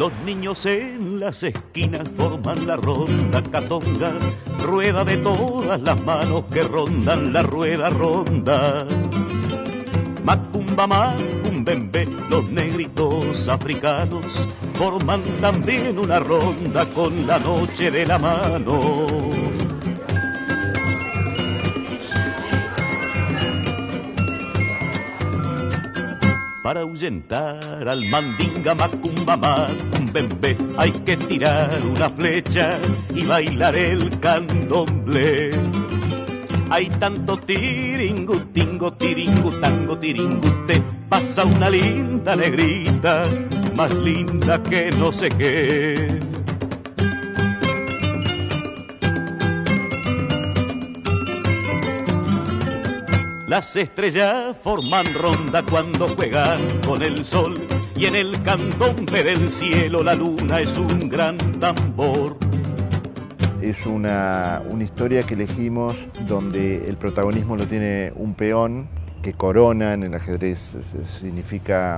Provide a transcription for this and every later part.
Los niños en las esquinas forman la ronda catonga, rueda de todas las manos que rondan la rueda ronda. Macumba, macumbembe, los negritos africanos forman también una ronda con la noche de la mano. Para ahuyentar al mandinga, macumba, macumbembe, hay que tirar una flecha y bailar el candomblé. Hay tanto tiringutingo, tiringutango, tiringute, pasa una linda negrita, más linda que no sé qué. Las estrellas forman ronda cuando juegan con el sol, y en el candombe del cielo la luna es un gran tambor. Es una historia que elegimos donde el protagonismo lo tiene un peón que corona en el ajedrez. Significa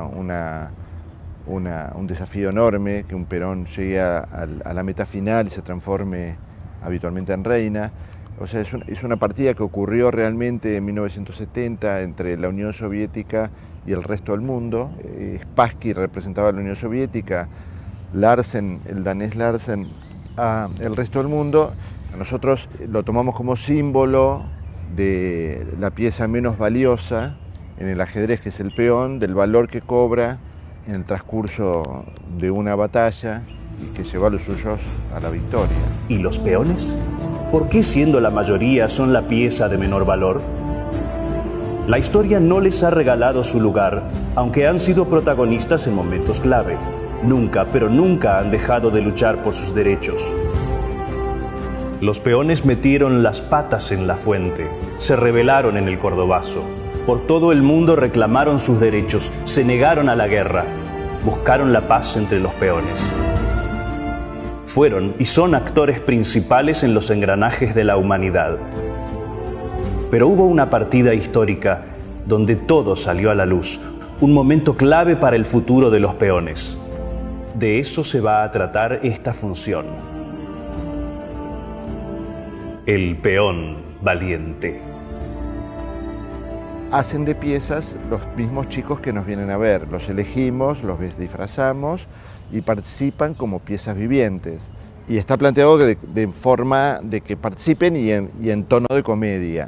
un desafío enorme que un peón llegue a la meta final y se transforme habitualmente en reina. O sea, es una partida que ocurrió realmente en 1970 entre la Unión Soviética y el resto del mundo. Spassky representaba a la Unión Soviética, Larsen, el danés Larsen, el resto del mundo. Nosotros lo tomamos como símbolo de la pieza menos valiosa en el ajedrez, que es el peón, del valor que cobra en el transcurso de una batalla y que lleva a los suyos a la victoria. ¿Y los peones? ¿Por qué, siendo la mayoría, son la pieza de menor valor? La historia no les ha regalado su lugar, aunque han sido protagonistas en momentos clave. Nunca, pero nunca han dejado de luchar por sus derechos. Los peones metieron las patas en la fuente, se rebelaron en el Cordobazo. Por todo el mundo reclamaron sus derechos, se negaron a la guerra, buscaron la paz entre los peones. Fueron y son actores principales en los engranajes de la humanidad. Pero hubo una partida histórica donde todo salió a la luz, un momento clave para el futuro de los peones. De eso se va a tratar esta función. El peón valiente. Hacen de piezas los mismos chicos que nos vienen a ver. Los elegimos, los disfrazamos y participan como piezas vivientes. Y está planteado de forma de que participen y en tono de comedia.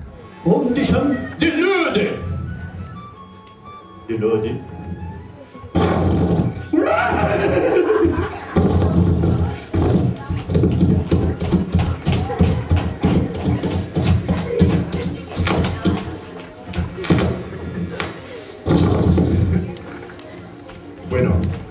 Bueno,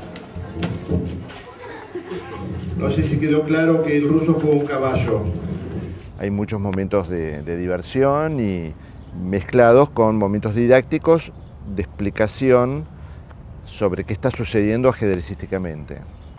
no sé si quedó claro que el ruso fue un caballo. Hay muchos momentos de diversión y mezclados con momentos didácticos de explicación sobre qué está sucediendo ajedrecísticamente.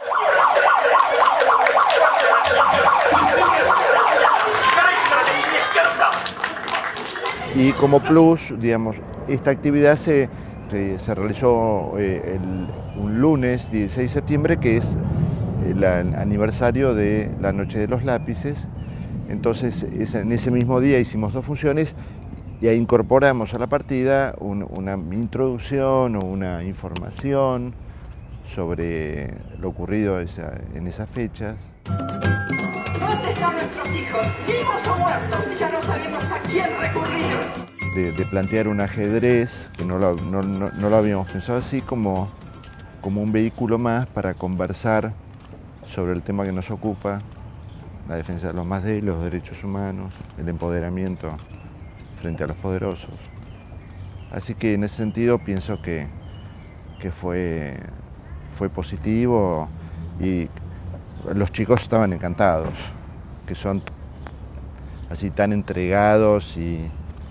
Y como plus, digamos, esta actividad se realizó un lunes 16 de septiembre, que es el aniversario de la Noche de los Lápices. Entonces, en ese mismo día hicimos 2 funciones y ahí incorporamos a la partida una introducción o una información sobre lo ocurrido en esas fechas. ¿Dónde están nuestros hijos? ¿Vivos o muertos? Ya no sabemos a quién recurrir. De plantear un ajedrez, que no lo habíamos pensado así, como un vehículo más para conversar sobre el tema que nos ocupa, la defensa de los más débiles, los derechos humanos, el empoderamiento frente a los poderosos. Así que en ese sentido pienso que fue positivo y los chicos estaban encantados, que son así tan entregados y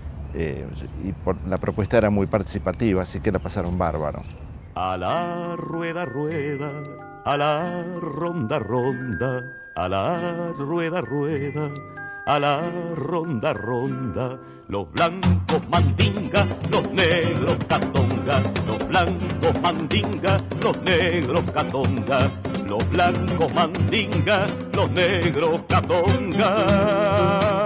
la propuesta era muy participativa, así que la pasaron bárbaro. A la rueda, rueda, a la ronda, ronda, a la rueda, rueda, a la ronda, ronda. Los blancos mandinga, los negros catonga, los blancos mandinga, los negros catonga. los blancos mandinga, los negros catonga.